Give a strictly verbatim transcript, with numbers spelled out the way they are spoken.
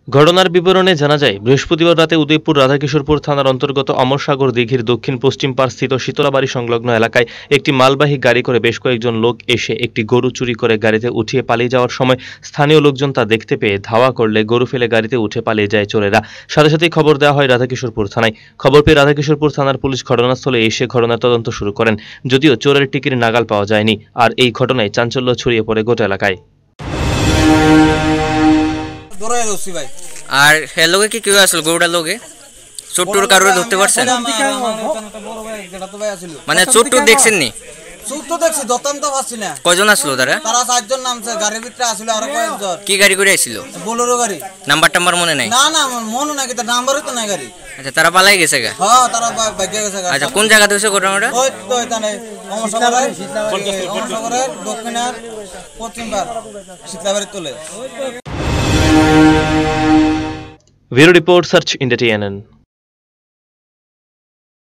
ঘটনার বিবরণে জানা যায়, বৃহস্পতিবার রাতে উদয়পুর রাধাকিশোরপুর থানার অন্তর্গত অমরসাগর দিঘির দক্ষিণ পশ্চিম পাড় স্থিত শীতলাবাড়ি সংলগ্ন এলাকায় একটি মালবাহী গাড়ি করে বেশ কয়েকজন লোক এসে একটি গরু চুরি করে গাড়িতে উঠিয়ে পালিয়ে যাওয়ার সময় স্থানীয় লোকজন তা দেখতে পেয়ে ধাওয়া করলে গরু ফেলে গাড়িতে উঠে পালিয়ে যায় চোরেরা। সাথে সাথেই খবর দেওয়া হয় রাধাকিশোরপুর থানায়। খবর পেয়ে রাধাকিশোরপুর থানার পুলিশ ঘটনাস্থলে এসে ঘটনার তদন্ত শুরু করেন, যদিও চোরের টিকির নাগাল পাওয়া যায়নি। আর এই ঘটনায় চাঞ্চল্য ছড়িয়ে পড়ে গোটা এলাকায়। আর হ্যাঁ লোকে কি কেউ আসলো গরুটার লোকে চোট্টুর কারোর ধরতে পারছেন? মানে চোট্টুর দেখছেন নি? কয়জন আসলো তারা? তারা চারজন নামছে, গাড়ির ভিতরে আসলো আর কয়েকজন। কি গাড়ি করে আসছিল? বোলেরো গাড়ি। নাম্বার টাম্বার মনে নাই? না না মনে নাই, কিন্তু নাম্বারই তো নাই গাড়ি। আচ্ছা, তারা পালাই গেছে গা? হ্যাঁ, তারা ভাগ্য গেছে গা। আচ্ছা, কোন জায়গাতে হইছে ঘটনাটা? ওই তো এখানে অমরসাগরের অমরসাগরের দক্ষিণের পশ্চিম পাড় শীতলাবাড়ির তোলে। Bureau report, search India T N N.